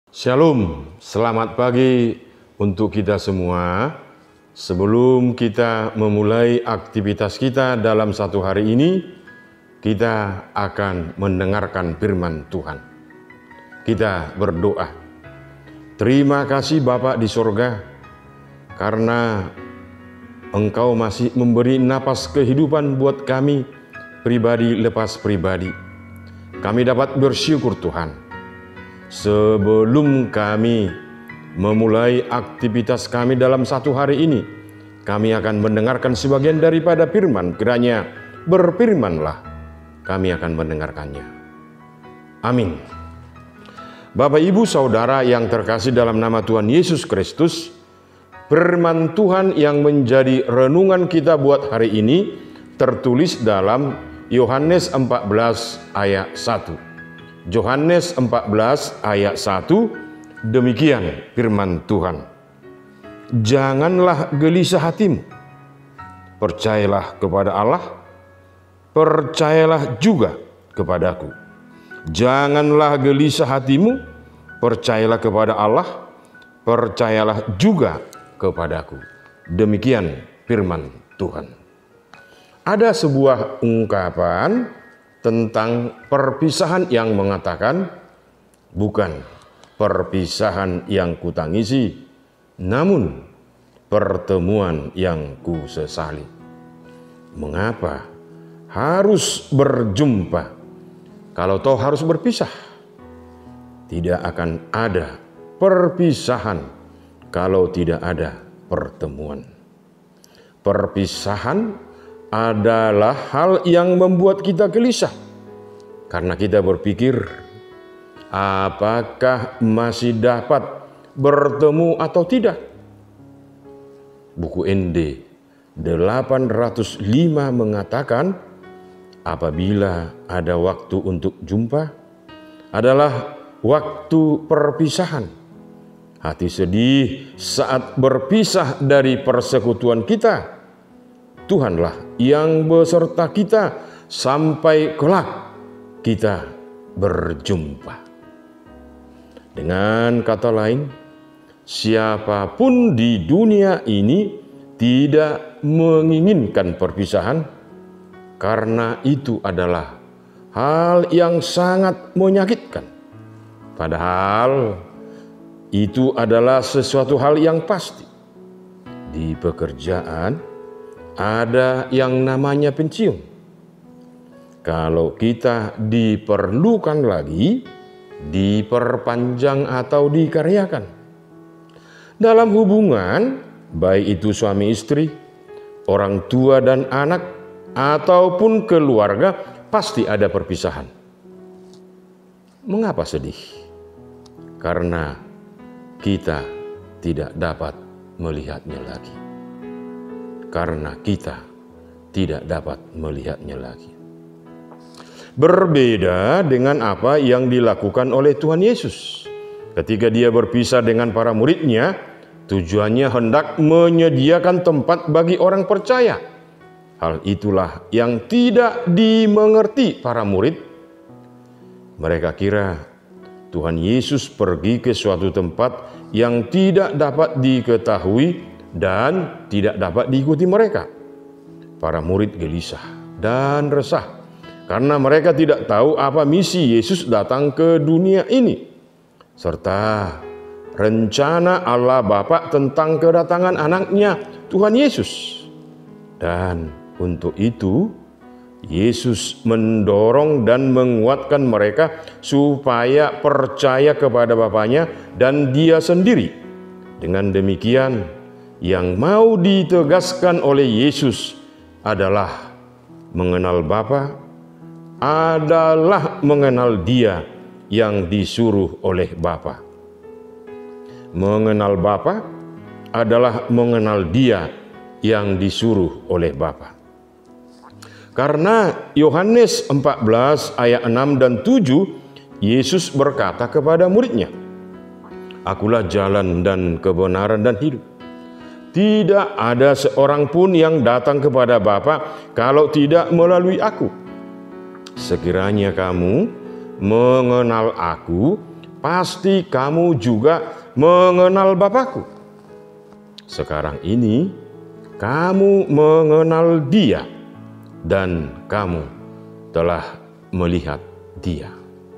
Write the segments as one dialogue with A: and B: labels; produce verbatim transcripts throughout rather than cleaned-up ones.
A: Shalom, selamat pagi untuk kita semua. Sebelum kita memulai aktivitas kita dalam satu hari ini, kita akan mendengarkan firman Tuhan. Kita berdoa. Terima kasih Bapa di sorga, karena Engkau masih memberi napas kehidupan buat kami, pribadi lepas pribadi. Kami dapat bersyukur Tuhan. Sebelum kami memulai aktivitas kami dalam satu hari ini, kami akan mendengarkan sebagian daripada firman. Kiranya berfirmanlah, kami akan mendengarkannya. Amin. Bapak, Ibu, Saudara yang terkasih dalam nama Tuhan Yesus Kristus, firman Tuhan yang menjadi renungan kita buat hari ini tertulis dalam Yohanes empat belas ayat satu. Yohanes empat belas ayat satu, demikian firman Tuhan. Janganlah gelisah hatimu, percayalah kepada Allah, percayalah juga kepadaku. Janganlah gelisah hatimu, percayalah kepada Allah, percayalah juga kepadaku. Demikian firman Tuhan. Ada sebuah ungkapan tentang perpisahan yang mengatakan, bukan perpisahan yang kutangisi, namun pertemuan yang kusesali. Mengapa harus berjumpa kalau toh harus berpisah? Tidak akan ada perpisahan kalau tidak ada pertemuan. Perpisahan adalah hal yang membuat kita gelisah, karena kita berpikir, apakah masih dapat bertemu atau tidak? Buku N D delapan ratus lima mengatakan, apabila ada waktu untuk jumpa, adalah waktu perpisahan. Hati sedih saat berpisah dari persekutuan kita. Tuhanlah yang beserta kita sampai kelak kita berjumpa. Dengan kata lain, siapapun di dunia ini tidak menginginkan perpisahan, karena itu adalah hal yang sangat menyakitkan. Padahal itu adalah sesuatu hal yang pasti. Di pekerjaan ada yang namanya pensiun. Kalau kita diperlukan lagi, diperpanjang atau dikaryakan. Dalam hubungan, baik itu suami istri, orang tua dan anak, ataupun keluarga, pasti ada perpisahan. Mengapa sedih? Karena kita tidak dapat melihatnya lagi. Karena kita tidak dapat melihatnya lagi. Berbeda dengan apa yang dilakukan oleh Tuhan Yesus. Ketika dia berpisah dengan para muridnya, tujuannya hendak menyediakan tempat bagi orang percaya. Hal itulah yang tidak dimengerti para murid. Mereka kira Tuhan Yesus pergi ke suatu tempat yang tidak dapat diketahui dan tidak dapat diikuti mereka. Para murid gelisah dan resah karena mereka tidak tahu apa misi Yesus datang ke dunia ini, serta rencana Allah Bapa tentang kedatangan anaknya Tuhan Yesus. Dan untuk itu Yesus mendorong dan menguatkan mereka supaya percaya kepada Bapanya dan Dia sendiri. Dengan demikian, yang mau ditegaskan oleh Yesus adalah mengenal Bapa, adalah mengenal Dia yang disuruh oleh Bapa. Mengenal Bapa adalah mengenal Dia yang disuruh oleh Bapa. Karena Yohanes empat belas ayat enam dan tujuh, Yesus berkata kepada muridnya, "Akulah jalan dan kebenaran dan hidup. Tidak ada seorang pun yang datang kepada Bapa kalau tidak melalui aku. Sekiranya kamu mengenal aku, pasti kamu juga mengenal Bapa-Ku. Sekarang ini kamu mengenal Dia dan kamu telah melihat Dia.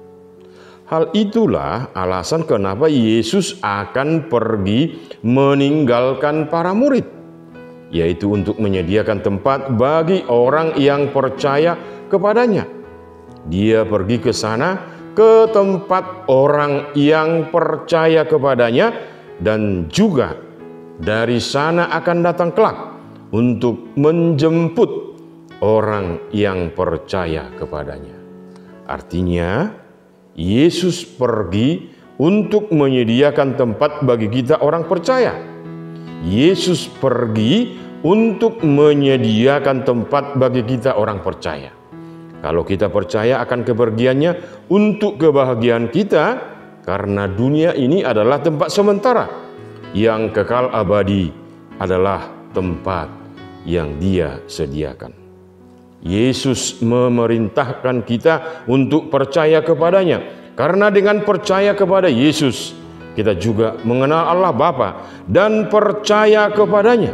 A: Hal itulah alasan kenapa Yesus akan pergi meninggalkan para murid, yaitu untuk menyediakan tempat bagi orang yang percaya kepadanya. Dia pergi ke sana, ke tempat orang yang percaya kepadanya, dan juga dari sana akan datang kelak untuk menjemput orang yang percaya kepadanya. Artinya, Yesus pergi untuk menyediakan tempat bagi kita orang percaya. Yesus pergi untuk menyediakan tempat bagi kita orang percaya. Kalau kita percaya akan kepergiannya untuk kebahagiaan kita, karena dunia ini adalah tempat sementara, yang kekal abadi adalah tempat yang Dia sediakan. Yesus memerintahkan kita untuk percaya kepadanya, karena dengan percaya kepada Yesus, kita juga mengenal Allah Bapa dan percaya kepadanya.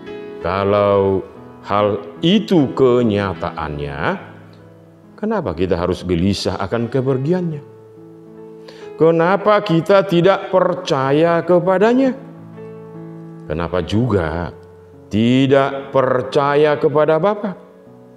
A: Kalau hal itu kenyataannya, kenapa kita harus gelisah akan kepergiannya? Kenapa kita tidak percaya kepadanya? Kenapa juga tidak percaya kepada Bapa?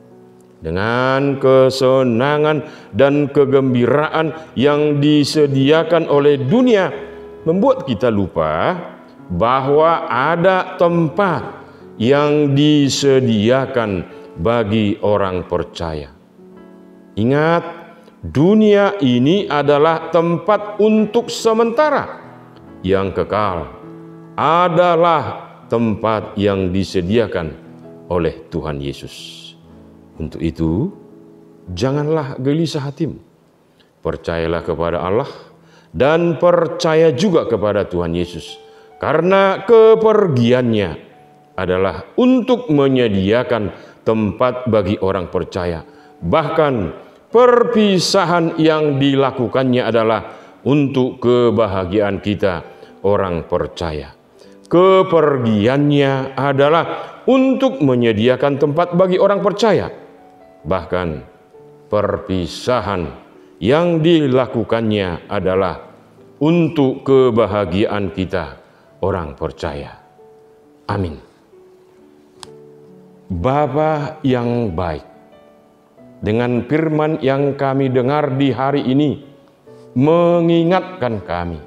A: Dengan kesenangan dan kegembiraan yang disediakan oleh dunia, membuat kita lupa bahwa ada tempat yang disediakan bagi orang percaya. Ingat, dunia ini adalah tempat untuk sementara, yang kekal adalah tempat yang disediakan oleh Tuhan Yesus. Untuk itu, janganlah gelisah hatimu. Percayalah kepada Allah dan percaya juga kepada Tuhan Yesus, karena kepergiannya adalah untuk menyediakan tempat bagi orang percaya. Bahkan perpisahan yang dilakukannya adalah untuk kebahagiaan kita orang percaya. Kepergiannya adalah untuk menyediakan tempat bagi orang percaya. Bahkan perpisahan yang dilakukannya adalah untuk kebahagiaan kita orang percaya. Amin. Bapa yang baik, dengan firman yang kami dengar di hari ini mengingatkan kami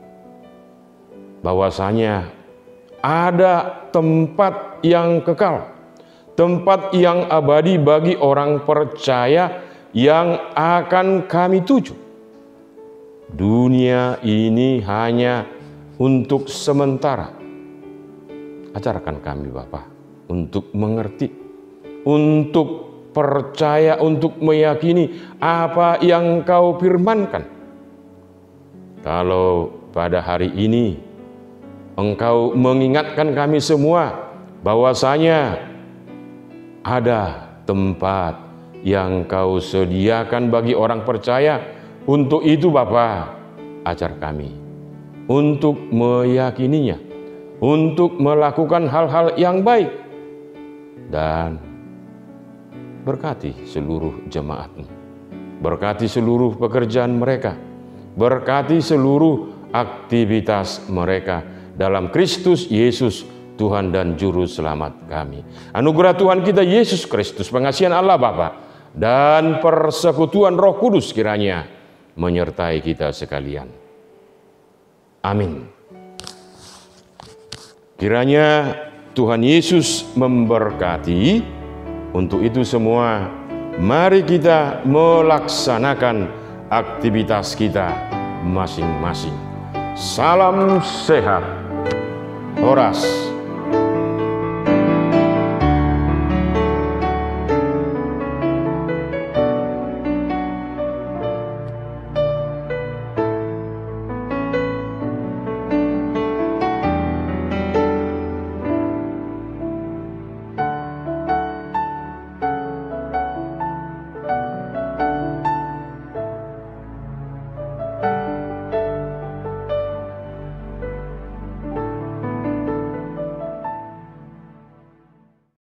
A: bahwasanya ada tempat yang kekal, tempat yang abadi bagi orang percaya yang akan kami tuju. Dunia ini hanya untuk sementara. Ajarkan kami Bapa untuk mengerti, untuk percaya, untuk meyakini apa yang Kau firmankan. Kalau pada hari ini Engkau mengingatkan kami semua bahwasanya ada tempat yang Kau sediakan bagi orang percaya, untuk itu Bapa, ajar kami untuk meyakininya, untuk melakukan hal-hal yang baik, dan berkati seluruh jemaat-Mu, berkati seluruh pekerjaan mereka, berkati seluruh aktivitas mereka dalam Kristus Yesus, Tuhan dan Juru Selamat kami. Anugerah Tuhan kita Yesus Kristus, pengasihan Allah Bapa, dan persekutuan Roh Kudus kiranya menyertai kita sekalian. Amin. Kiranya Tuhan Yesus memberkati. Untuk itu semua, mari kita melaksanakan aktivitas kita masing-masing. Salam sehat. Horas.